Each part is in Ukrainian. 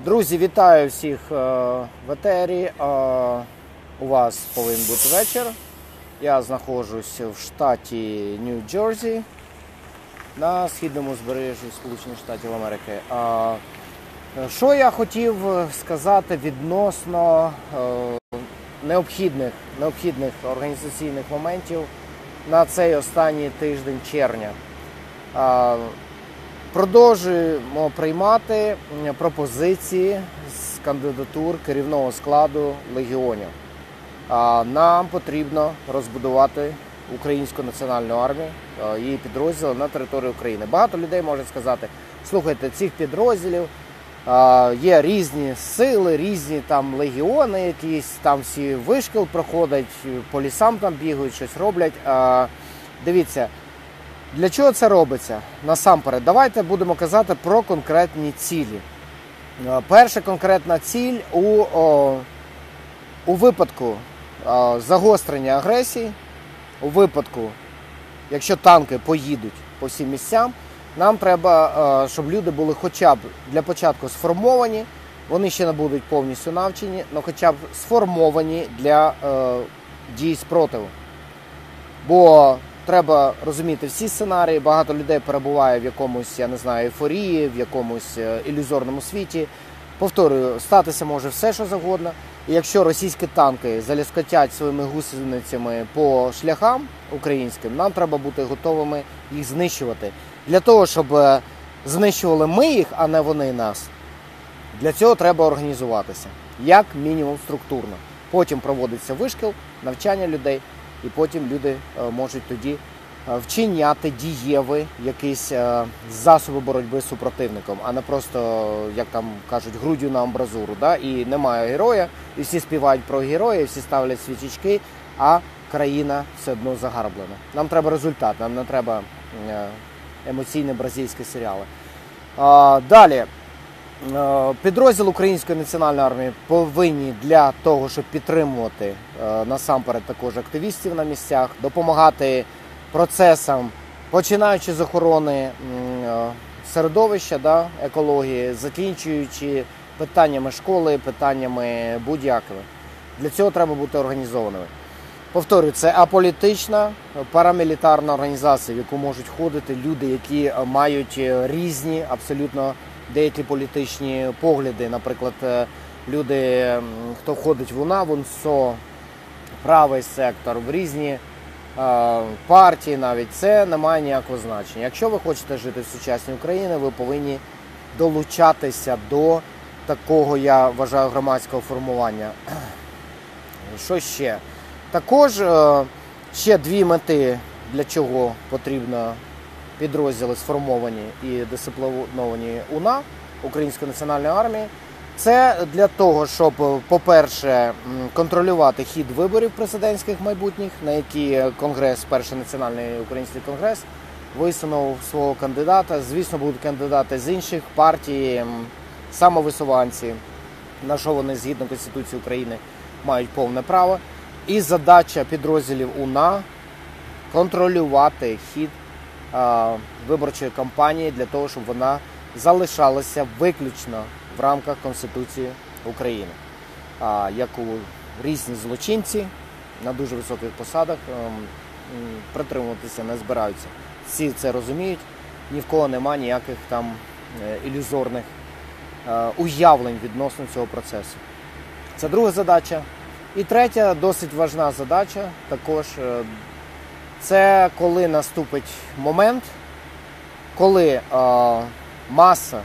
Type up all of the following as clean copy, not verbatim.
Друзі, вітаю всіх в етері. У вас повинен бути вечір. Я знаходжусь в штаті Нью-Джерсі на східному узбережжі Сполучених Штатів Америки. Що я хотів сказати відносно необхідних організаційних моментів на цей останній тиждень червня. Продовжуємо приймати пропозиції з кандидатур керівного складу легіонів. Нам потрібно розбудувати Українську національну армію, її підрозділи на території України. Багато людей можуть сказати, слухайте, цих підрозділів є різні сили, різні там легіони якісь, там всі вишкіл проходять, по лісам там бігають, щось роблять. Дивіться, для чого це робиться? Насамперед, давайте будемо казати про конкретні цілі. Перша конкретна ціль у випадку загострення агресії, у випадку, якщо танки поїдуть по всім місцям, нам треба, щоб люди були хоча б для початку сформовані, вони ще не будуть повністю навчені, але хоча б сформовані для дій спротиву. Бо треба розуміти всі сценарії, багато людей перебуває в якомусь, я не знаю, ейфорії, в якомусь ілюзорному світі. Повторюю, статися може все, що завгодно. І якщо російські танки заляскотять своїми гусеницями по шляхам українським, нам треба бути готовими їх знищувати. Для того, щоб знищували ми їх, а не вони нас, для цього треба організуватися. Як мінімум структурно. Потім проводиться вишкіл, навчання людей. І потім люди можуть тоді вчиняти дієві якісь засоби боротьби з супротивником, а не просто, як там кажуть, груддю на амбразуру. Да? І немає героя, і всі співають про героя, і всі ставлять свічечки, а країна все одно загарблена. Нам треба результат, нам не треба емоційні бразильські серіали. Далі. Підрозділ Української національної армії повинні для того, щоб підтримувати насамперед також активістів на місцях, допомагати процесам, починаючи з охорони середовища, да, екології, закінчуючи питаннями школи, питаннями будь-якими. Для цього треба бути організованими. Повторюю, це аполітична парамілітарна організація, в яку можуть входити люди, які мають різні абсолютно деякі політичні погляди, наприклад, люди, хто входить в УНА, в УНСО, правий сектор, в різні партії навіть, це не має ніякого значення. Якщо ви хочете жити в сучасній Україні, ви повинні долучатися до такого, я вважаю, громадського формування. Що ще? Також ще дві мети, для чого потрібно підрозділи сформовані і дисципліновані УНА, Української національної армії. Це для того, щоб, по-перше, контролювати хід виборів президентських майбутніх, на які Конгрес, Перший національний український конгрес, висунув свого кандидата. Звісно, будуть кандидати з інших партій, самовисуванці, на що вони, згідно Конституції України, мають повне право. І задача підрозділів УНА – контролювати хід виборчої кампанії для того, щоб вона залишалася виключно в рамках Конституції України. Яку різні злочинці на дуже високих посадах притримуватися не збираються. Всі це розуміють, ні в кого немає ніяких там ілюзорних уявлень відносно цього процесу. Це друга задача. І третя, досить важна задача також, це коли наступить момент, коли маса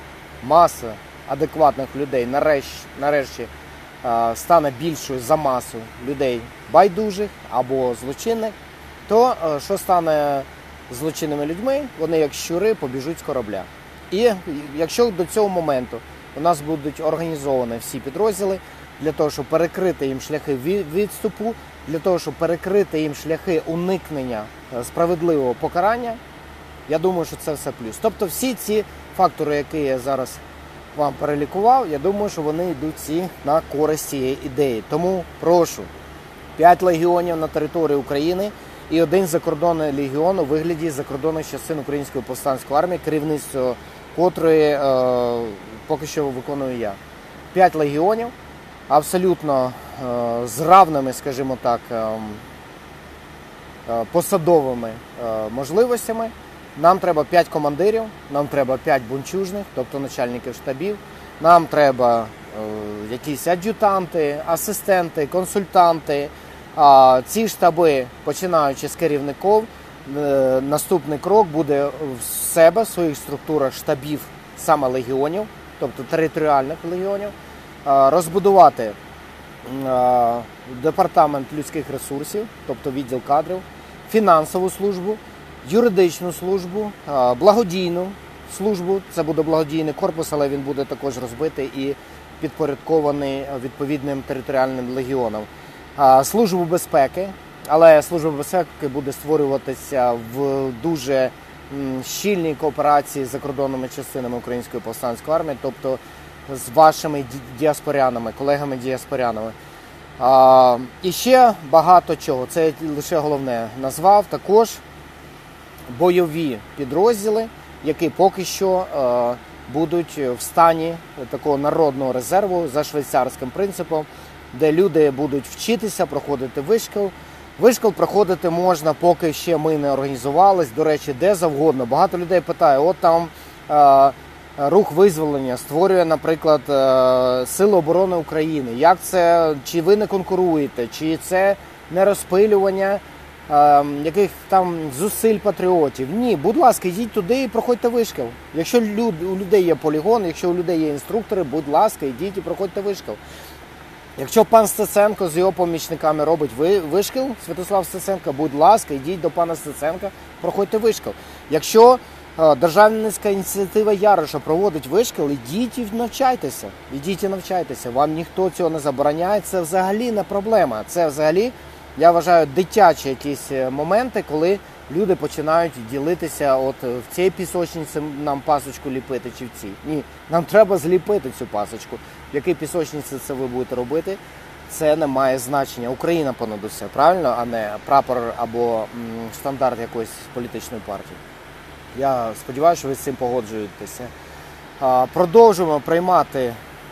адекватних людей нарешті стане більшою за масу людей байдужих або злочинних, то що стане злочинними людьми? Вони як щури побіжуть з корабля. І якщо до цього моменту у нас будуть організовані всі підрозділи, для того, щоб перекрити їм шляхи відступу, для того, щоб перекрити їм шляхи уникнення справедливого покарання, я думаю, що це все плюс. Тобто всі ці фактори, які я зараз вам перелікував, я думаю, що вони йдуть всі на користь цієї ідеї. Тому прошу, 5 легіонів на території України і 1 закордонний легіон у вигляді закордонних частин Української повстанської армії, керівництво котрий поки що виконую я. 5 легіонів, абсолютно з равними, скажімо так, посадовими можливостями. Нам треба 5 командирів, нам треба 5 бунчужних, тобто начальників штабів, нам треба якісь ад'ютанти, асистенти, консультанти. Ці штаби, починаючи з керівників, наступний крок буде в себе, в своїх структурах штабів саме легіонів, тобто територіальних легіонів, розбудувати департамент людських ресурсів, тобто відділ кадрів, фінансову службу, юридичну службу, благодійну службу. Це буде благодійний корпус, але він буде також розбитий і підпорядкований відповідним територіальним легіонам. Службу безпеки, але служба безпеки буде створюватися в дуже щільній кооперації з закордонними частинами Української повстанської армії, тобто з вашими діаспорянами, колегами-діаспорянами. І ще багато чого, це я лише головне назвав, також бойові підрозділи, які поки що будуть в стані такого народного резерву за швейцарським принципом, де люди будуть вчитися, проходити вишкіл. Вишкіл проходити можна, поки ще ми не організувались, до речі, де завгодно. Багато людей питає, от там рух визволення створює, наприклад, Сили оборони України. Як це, чи ви не конкуруєте, чи це не розпилювання яких там зусиль патріотів? Ні, будь ласка, йдіть туди і проходьте вишкіл. Якщо у людей є полігон, якщо у людей є інструктори, будь ласка, йдіть і проходьте вишкіл. Якщо пан Стеценко з його помічниками робить вишкіл, Святослав Стеценко, будь ласка, йдіть до пана Стеценка, проходьте вишкіл. Якщо державницька ініціатива Яроша проводить вишкіл, ідіть і навчайтеся. Ідіть і навчайтеся. Вам ніхто цього не забороняє, це взагалі не проблема. Це взагалі, я вважаю, дитячі якісь моменти, коли люди починають ділитися, от в цій пісочниці нам пасочку ліпити чи в цій. Ні, нам треба зліпити цю пасочку. В якій пісочниці це ви будете робити, це не має значення. Україна понад усе, правильно, а не прапор або стандарт якоїсь політичної партії. Я сподіваюся, що ви з цим погоджуєтеся. Продовжуємо приймати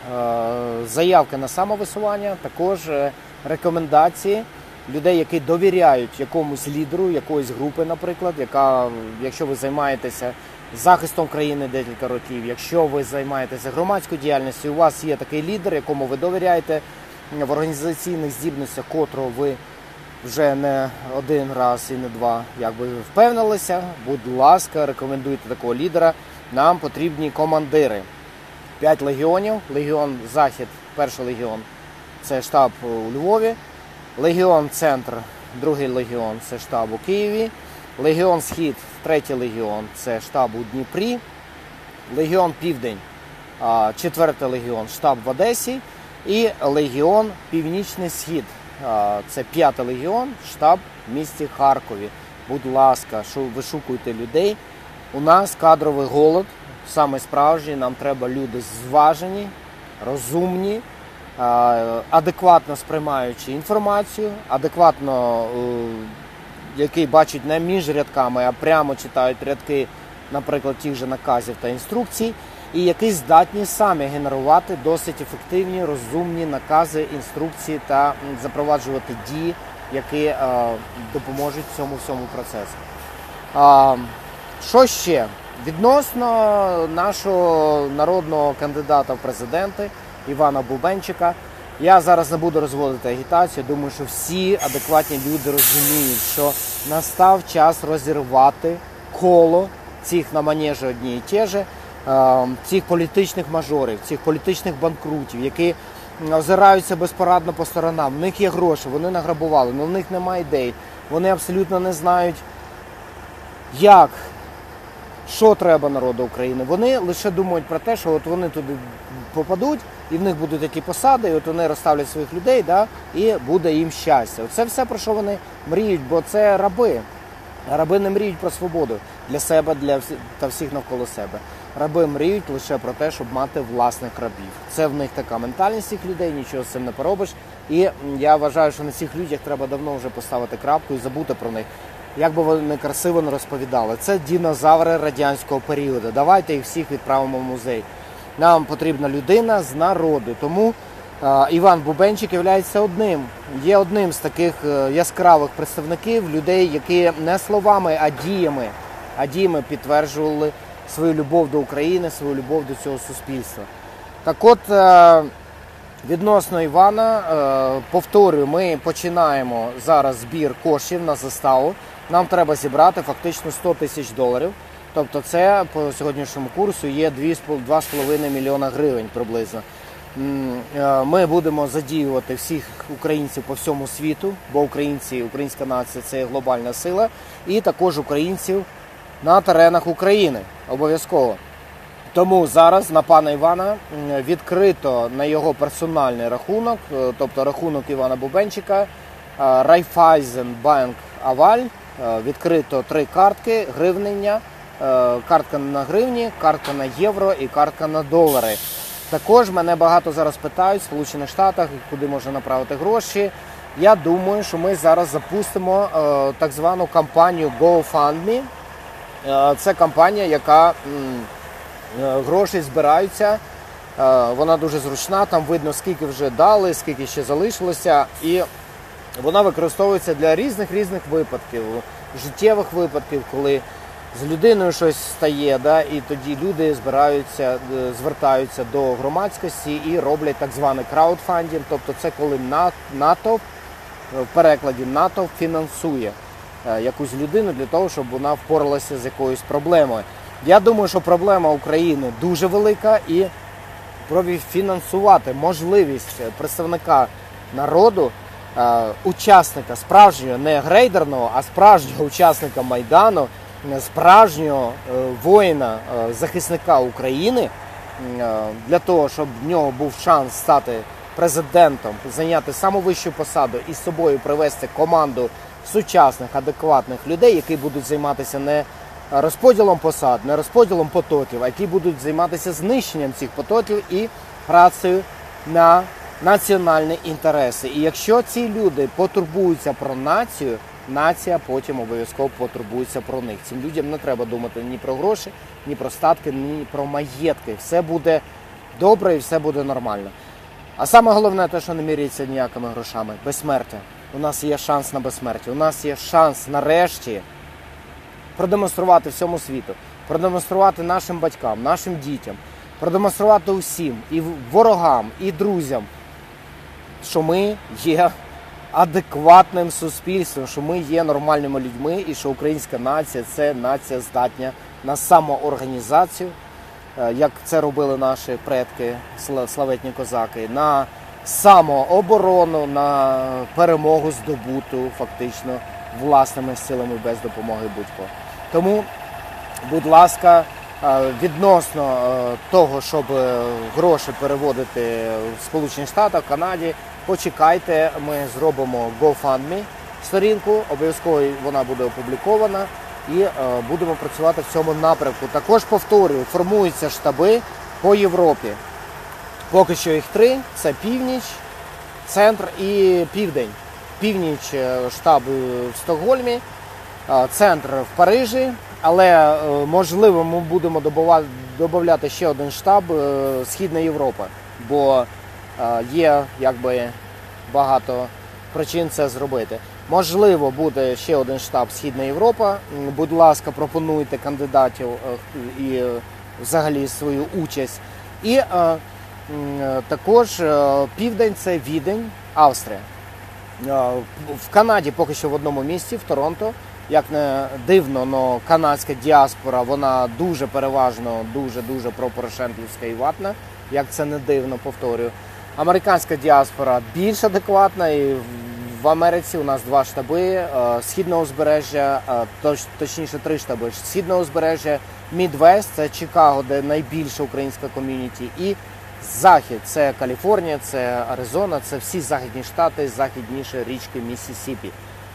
заявки на самовисування, також рекомендації людей, які довіряють якомусь лідеру, якоїсь групи, наприклад, яка, якщо ви займаєтеся захистом країни декілька років, якщо ви займаєтеся громадською діяльністю, у вас є такий лідер, якому ви довіряєте, в організаційних здібностях, котрого ви вже не один раз і не два якби впевнилися, будь ласка, рекомендуйте такого лідера. Нам потрібні командири. 5 легіонів. Легіон Захід, перший легіон, це штаб у Львові. Легіон Центр, другий легіон, це штаб у Києві. Легіон Схід, третій легіон, це штаб у Дніпрі. Легіон Південь, четвертий легіон, штаб в Одесі. І легіон Північний Схід, це 5-й легіон, штаб в місті Харкові. Будь ласка, вишукуйте людей. У нас кадровий голод, саме справжній, нам треба люди зважені, розумні, адекватно сприймаючи інформацію, адекватно, які бачать не між рядками, а прямо читають рядки, наприклад, тих же наказів та інструкцій, і які здатні самі генерувати досить ефективні, розумні накази, інструкції та запроваджувати дії, які допоможуть цьому всьому процесу. Що ще? Відносно нашого народного кандидата в президенти Івана Бубенчика, я зараз не буду розводити агітацію, думаю, що всі адекватні люди розуміють, що настав час розірвати коло цих на манежі одні і ті ж, цих політичних мажорів, цих політичних банкрутів, які озираються безпорадно по сторонам. В них є гроші, вони награбували, але в них немає ідей. Вони абсолютно не знають, як, що треба народу України. Вони лише думають про те, що от вони туди попадуть, і в них будуть такі посади, і от вони розставлять своїх людей, да, і буде їм щастя. Це все, про що вони мріють, бо це раби. Раби не мріють про свободу для себе та всіх навколо себе. Раби мріють лише про те, щоб мати власних рабів. Це в них така ментальність цих людей, нічого з цим не поробиш. І я вважаю, що на цих людях треба давно вже поставити крапку і забути про них. як би вони красиво не розповідали. Це динозаври радянського періоду. Давайте їх всіх відправимо в музей. Нам потрібна людина з народу. Тому Іван Бубенчик є одним з таких яскравих представників, людей, які не словами, а діями підтверджували свою любов до України, свою любов до цього суспільства. Так от, відносно Івана, повторюю, ми починаємо зараз збір коштів на заставу. Нам треба зібрати фактично $100 тисяч. Тобто це по сьогоднішньому курсу є 2,5 мільйона гривень приблизно. Ми будемо задіювати всіх українців по всьому світу, бо українська нація – це глобальна сила, і також українців на теренах України, обов'язково. Тому зараз на пана Івана відкрито на його персональний рахунок, тобто рахунок Івана Бубенчика, Raiffeisenbank Аваль, відкрито 3 картки, гривнення, картка на гривні, картка на євро і картка на долари. Також мене багато зараз питають в Сполучених Штатах, куди можна направити гроші. Я думаю, що ми зараз запустимо так звану кампанію GoFundMe. Це кампанія, яка гроші збираються, вона дуже зручна, там видно скільки вже дали, скільки ще залишилося. І вона використовується для різних випадків, життєвих випадків, коли з людиною щось стає, і тоді люди звертаються до громадськості і роблять так званий краудфандинг, тобто це коли натовп, в перекладі натовп фінансує якусь людину для того, щоб вона впоралася з якоюсь проблемою. Я думаю, що проблема України дуже велика, і профінансувати можливість представника народу, учасника справжнього, не грейдерного, а справжнього учасника Майдану, справжнього воїна, захисника України, для того, щоб в нього був шанс стати президентом, зайняти саму вищу посаду і з собою привести команду сучасних, адекватних людей, які будуть займатися не розподілом посад, не розподілом потоків, а які будуть займатися знищенням цих потоків і працею на національні інтереси. І якщо ці люди потурбуються про націю, нація потім обов'язково потурбується про них. Цим людям не треба думати ні про гроші, ні про статки, ні про маєтки. Все буде добре і все буде нормально. А саме головне те, що не міряється ніякими грошами. Безсмертя. У нас є шанс на безсмертя. У нас є шанс нарешті продемонструвати всьому світу, продемонструвати нашим батькам, нашим дітям, продемонструвати усім, і ворогам, і друзям, що ми є адекватним суспільством, що ми є нормальними людьми і що українська нація – це нація здатна на самоорганізацію, як це робили наші предки, славетні козаки, на самооборону, на перемогу здобуту фактично власними силами без допомоги будь-кого. Тому, будь ласка, відносно того, щоб гроші переводити в Сполучені Штати, в Канаді, почекайте, ми зробимо GoFundMe сторінку, обов'язково вона буде опублікована і будемо працювати в цьому напрямку. Також повторюю, формуються штаби по Європі. Поки що їх 3, це північ, центр і південь. Північ штаб в Стокгольмі, центр в Парижі, але можливо ми будемо додавати ще один штаб Східна Європа, бо є багато причин це зробити. Можливо, буде ще один штаб Східна Європа. Будь ласка, пропонуйте кандидатів і взагалі свою участь. І також південь – це Відень, Австрія. В Канаді поки що в одному місці, в Торонто. Як не дивно, але канадська діаспора, вона дуже переважно, дуже пропорошенківська і ватна. Як це не дивно, повторюю. Американська діаспора більш адекватна, і в Америці у нас 2 штаби Східного узбережжя, точніше 3 штаби Східного узбережжя, Мідвест, це Чикаго, де найбільша українська ком'юніті, і Захід, це Каліфорнія, це Аризона, це всі західні штати, західніше річки Міссісіпі.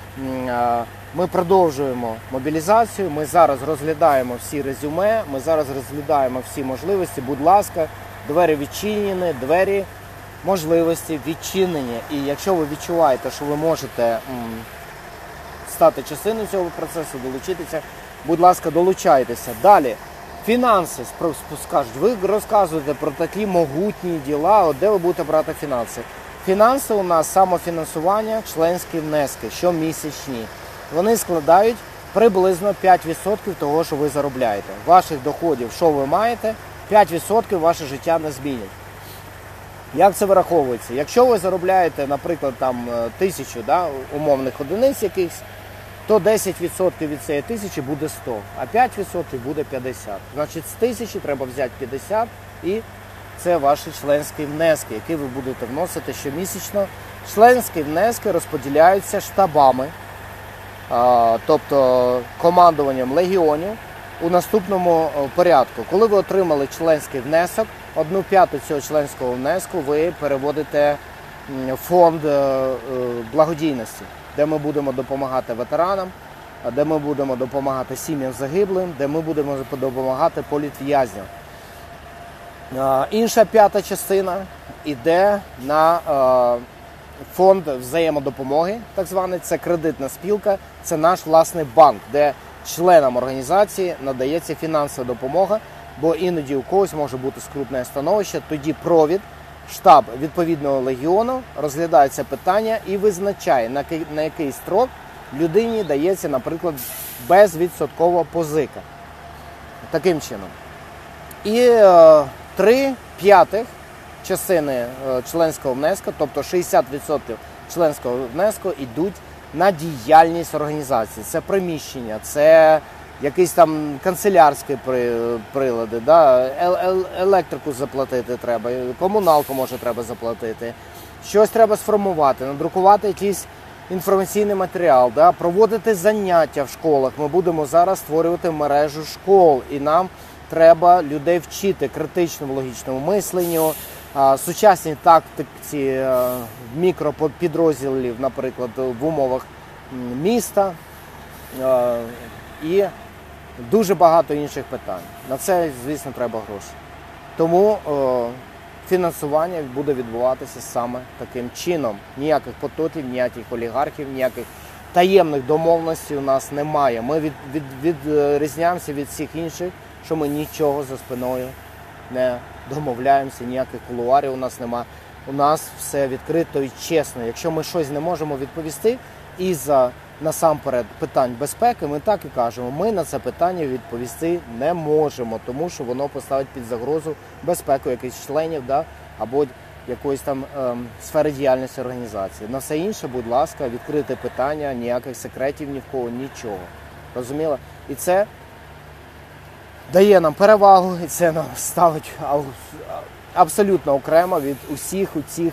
Ми продовжуємо мобілізацію, ми зараз розглядаємо всі резюме, ми зараз розглядаємо всі можливості. Будь ласка, двері відчинені, двері можливості відчинені. І якщо ви відчуваєте, що ви можете стати частиною цього процесу, долучитися, будь ласка, долучайтеся. Далі, фінанси. Скажуть, ви розказуєте про такі могутні діла, де ви будете брати фінанси. Фінанси у нас самофінансування, членські внески, щомісячні. Вони складають приблизно 5% того, що ви заробляєте. Ваших доходів, що ви маєте, 5% ваше життя не змінять. Як це вираховується? Якщо ви заробляєте, наприклад, там 1000 умовних одиниць якихось, то 10% від цієї 1000 буде 100, а 5% буде 50. Значить, з 1000 треба взяти 50, і це ваші членські внески, які ви будете вносити щомісячно. Членські внески розподіляються штабами, тобто командуванням легіонів у наступному порядку. Коли ви отримали членський внесок, 1/5 цього членського внеску ви переводите в фонд благодійності, де ми будемо допомагати ветеранам, де ми будемо допомагати сім'ям загиблим, де ми будемо допомагати політв'язням. Інша 5-та частина йде на фонд взаємодопомоги, так званий, це кредитна спілка, це наш власний банк, де членам організації надається фінансова допомога, бо іноді у когось може бути скрутне становище, тоді провід, штаб відповідного легіону розглядає це питання і визначає, на який строк людині дається, наприклад, безвідсоткова позика. Таким чином. І 3/5 частини членського внеску, тобто 60% членського внеску йдуть на діяльність організації. Це приміщення, це якісь там канцелярські прилади, електрику заплатити треба, комуналку може треба заплатити, щось треба сформувати, надрукувати якийсь інформаційний матеріал, проводити заняття в школах. Ми будемо зараз створювати мережу школ, і нам треба людей вчити критичному логічному мисленню, сучасній тактиці мікропідрозділів, наприклад, в умовах міста і дуже багато інших питань. На це, звісно, треба гроші. Тому фінансування буде відбуватися саме таким чином. Ніяких потоків, ніяких олігархів, ніяких таємних домовленостей у нас немає. Ми відрізняємося від всіх інших, що ми нічого за спиною не домовляємося, ніяких кулуарів у нас немає. У нас все відкрито і чесно. Якщо ми щось не можемо відповісти із-за, насамперед, питань безпеки, ми так і кажемо, ми на це питання відповісти не можемо, тому що воно поставить під загрозу безпеку якихось членів або якоїсь там сфери діяльності організації. На все інше, будь ласка, відкрите питання, ніяких секретів ні в кого, нічого. Розуміло? І це дає нам перевагу, і це нам ставить абсолютно окремо від усіх цих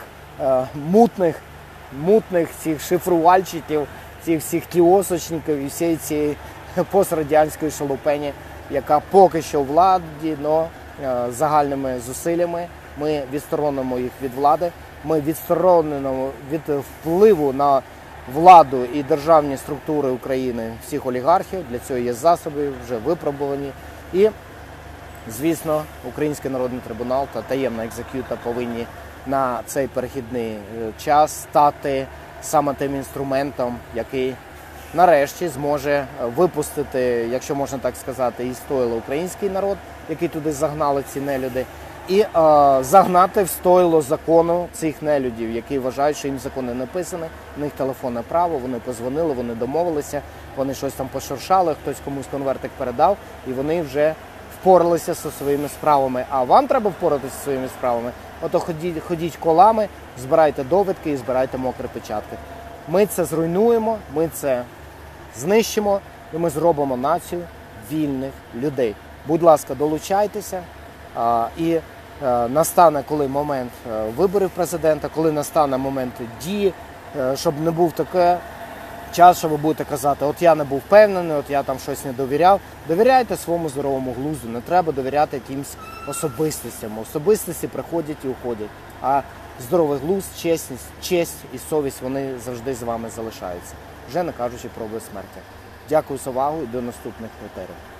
мутних цих шифрувальщиків, цих всіх кіосочників і всієї цієї пострадянської шалупені, яка поки що у владі, але загальними зусиллями ми відсторонимо їх від влади, ми відсторонимо від впливу на владу і державні структури України всіх олігархів. Для цього є засоби, вже випробувані. І, звісно, Український народний трибунал та таємна екзекюта повинні на цей перехідний час стати саме тим інструментом, який нарешті зможе випустити, якщо можна так сказати, із стойла український народ, який туди загнали ці нелюди, і загнати в стойло закону цих нелюдів, які вважають, що їм закон не написаний, у них телефонне право, вони позвонили, вони домовилися, вони щось там пошуршали, хтось комусь конвертик передав, і вони вже впоралися зі своїми справами. А вам треба впоратися зі своїми справами? Ото ходіть колами, збирайте довідки і збирайте мокрі печатки. Ми це зруйнуємо, ми це знищимо, і ми зробимо націю вільних людей. Будь ласка, долучайтеся, і настане коли момент виборів президента, коли настане момент дії, щоб не був такий час, що ви будете казати, от я не був впевнений, от я там щось не довіряв. Довіряйте своєму здоровому глузду, не треба довіряти якимсь особистостям. Особистості приходять і уходять, а здоровий глузд, честь і совість, вони завжди з вами залишаються. Вже не кажучи про безсмертя. Дякую за увагу і до наступних етерів.